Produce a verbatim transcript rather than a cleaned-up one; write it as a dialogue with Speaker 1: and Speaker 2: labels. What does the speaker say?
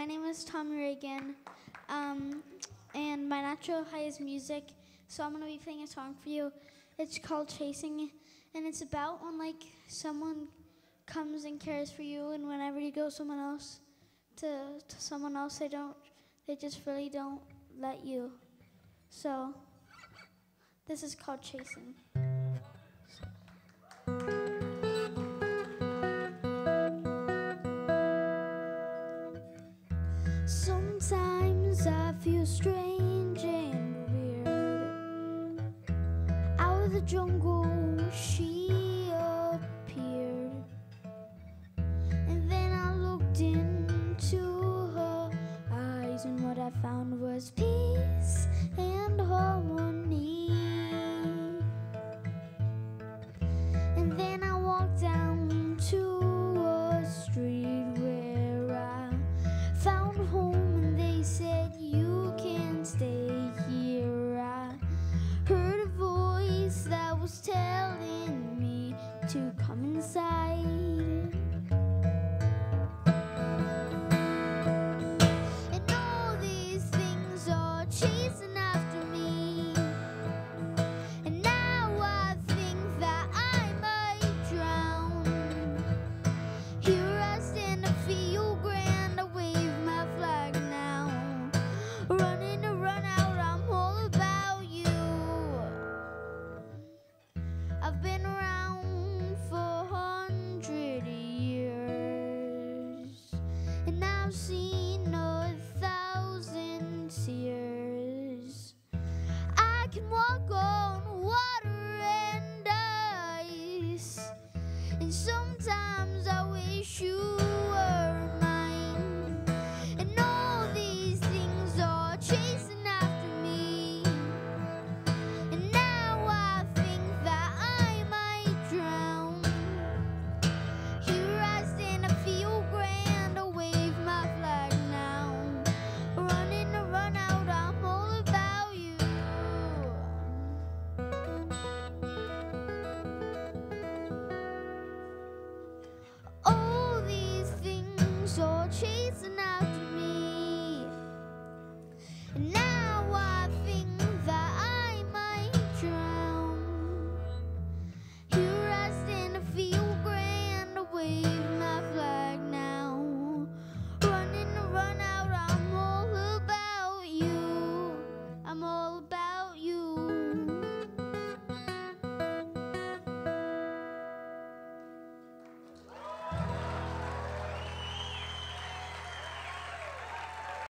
Speaker 1: my name is Tommy Ragen, um, and my natural high is music, so I'm going to be playing a song for you. It's called Chasing, and it's about when, like, someone comes and cares for you, and whenever you go someone else, to, to someone else, they don't, they just really don't let you. So, this is called Chasing. Sometimes I feel strange and weird. Out of the jungle she appeared, and then I looked into her eyes, and what I found was peace and harmony. And then I walked down to a street where I found home, and they said you can stay here. I heard a voice that was telling me to come inside. And all these things are chasing after me, and now I think that I might drown. Here I stand, I feel grand, I wave my flag now. Running to run out, I'm all about you. I've been around for a hundred years, and I've seen a thousand tears. I can walk on water and ice, and sometimes I wish you were mine. And all these things are chasing after me, and now I think that I might drown. Here I stand, I feel grand, I wave my flag now. Running to run out, I'm all about you. All these things are chasing after